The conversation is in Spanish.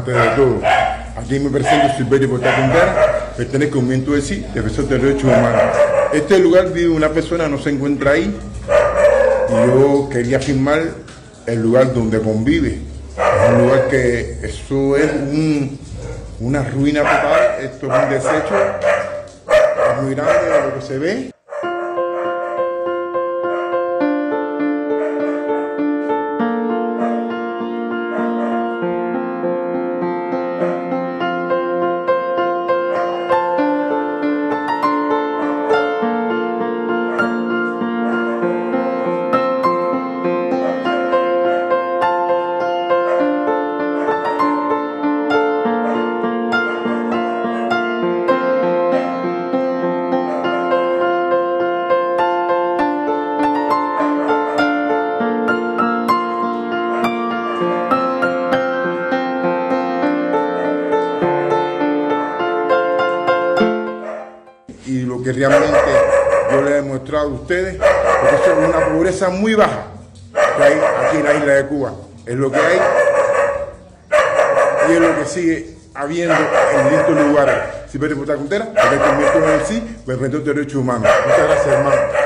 Antes de todo, aquí me presento Silverio Porta Quintana, pertenezco al movimiento de sí, defensor de derechos humanos. Este lugar vive una persona, no se encuentra ahí, y yo quería firmar el lugar donde convive. Es un lugar que eso es una ruina total, esto es un desecho, es muy grande lo que se ve. Y lo que realmente yo les he demostrado a ustedes, porque eso es una pobreza muy baja que hay aquí en la isla de Cuba. Es lo que hay y es lo que sigue habiendo en distintos lugares. Silverio Porta Quintana, porque el movimiento en sí, defensor de derechos humanos. Muchas gracias, hermano.